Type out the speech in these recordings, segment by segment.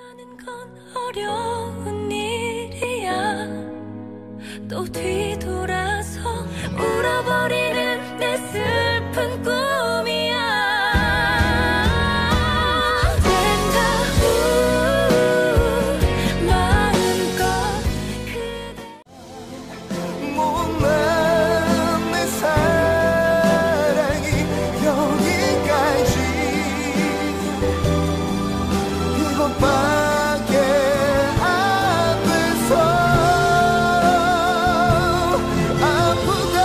사는 건 어려운 일이야. 또 뒤돌아서 울어버리는 내 슬픈 꿈이야. 못난 내 사랑이 여기까지 이것밖에 앞에서 아프다.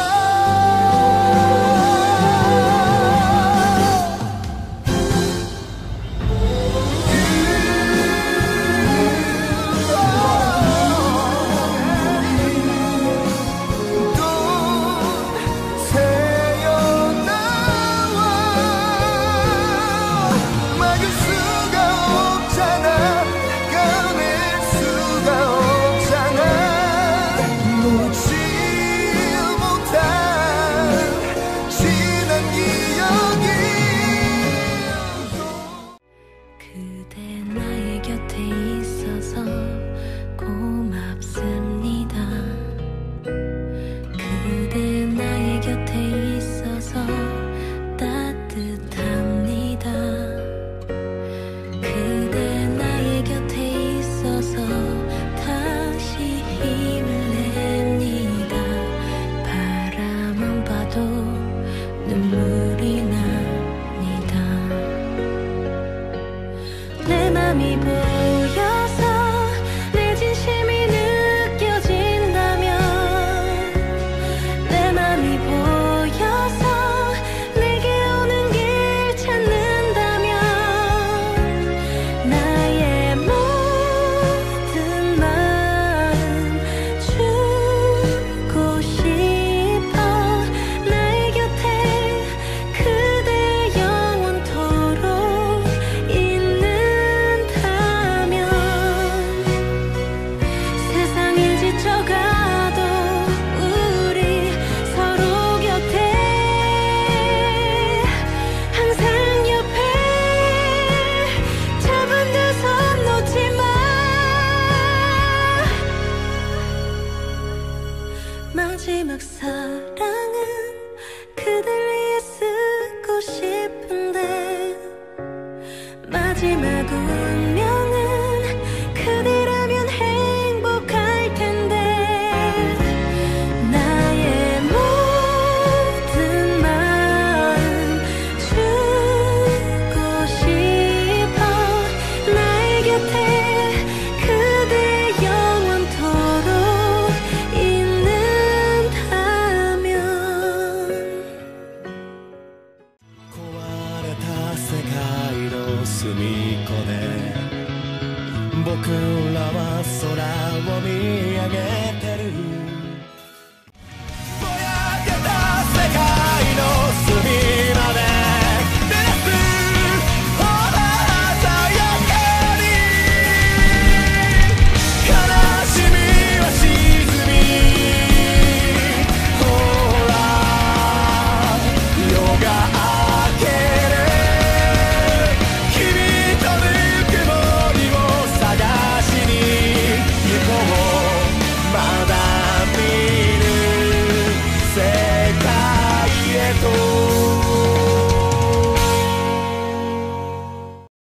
그대 나의 곁에 있어서 고맙습니다. 그대 나의 곁에 있어서 따뜻합니다. 그대 나의 곁에 있어서 다시 힘을 냅니다. 바라만 봐도 눈물이 납니다. 내 맘이 보여서 내 진심이 느껴진다면, 내 맘이 보여서 내게 오는 길 찾는다면, 나의 모든 마음 주고 싶어. 나의 곁에 그대 영원토록 세상이 지쳐가도 우리 서로 곁에 항상 옆에 잡은 두 손 놓지 마. 마지막 사랑은 그댈 위해 쓰고 싶은데, 마지막 운명은 그대라면 행복할 텐데, 나의 모든 마음 주고 싶어. 나의 곁에 그대 영원토록 있는다면. 壊れた世界の隅っこで僕らは空を見上げてる。